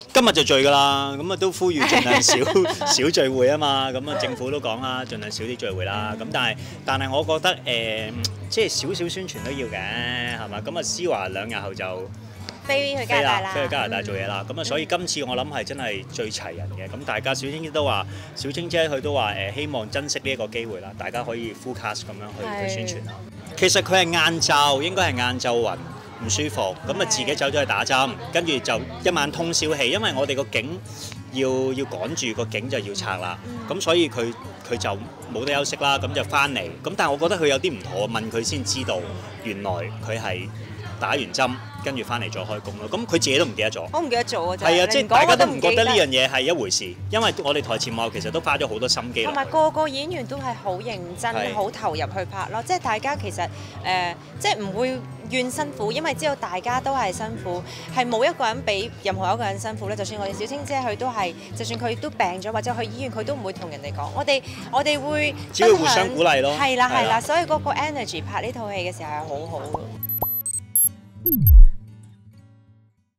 今日就聚㗎啦，咁啊都呼籲盡量少聚會啊嘛，咁啊政府都講啦，盡量少啲聚會啦。咁但係我覺得即係少少宣傳都要嘅，係嘛？咁啊思華2日後就飛去加拿大啦， 飛去加拿大做嘢啦。咁啊所以今次我諗係真係最齊人嘅。咁大家小青都話，小青姐佢都話希望珍惜呢一個機會啦，大家可以 full cast 咁樣去宣傳啦。其實佢係晏晝，應該係晏晝暈。唔舒服，咁啊自己走咗去打針，跟住就一晚通宵戲，因為我哋個景要趕住個景就要拆啦，咁所以佢就冇得休息啦，咁就翻嚟，咁但係我覺得佢有啲唔妥，問佢先知道原來佢係打完針跟住翻嚟再開工咯，咁佢自己都唔記得咗。 我唔記得咗啊！ 係啊，即係大家都唔覺得呢樣嘢係一回事，因為我哋台前幕後其實都花咗好多心機。 同埋個演員都係好認真、好投入去拍咯，即係大家其實即係唔會怨辛苦，因為知道大家都係辛苦，係冇一個人比任何一個人辛苦咧。就算我哋小青姐佢都係，就算佢都病咗或者去醫院，佢都唔會同人哋講。我哋會只會互相鼓勵咯。 係啦，所以嗰個 energy 拍呢套戲嘅時候係好好嘅。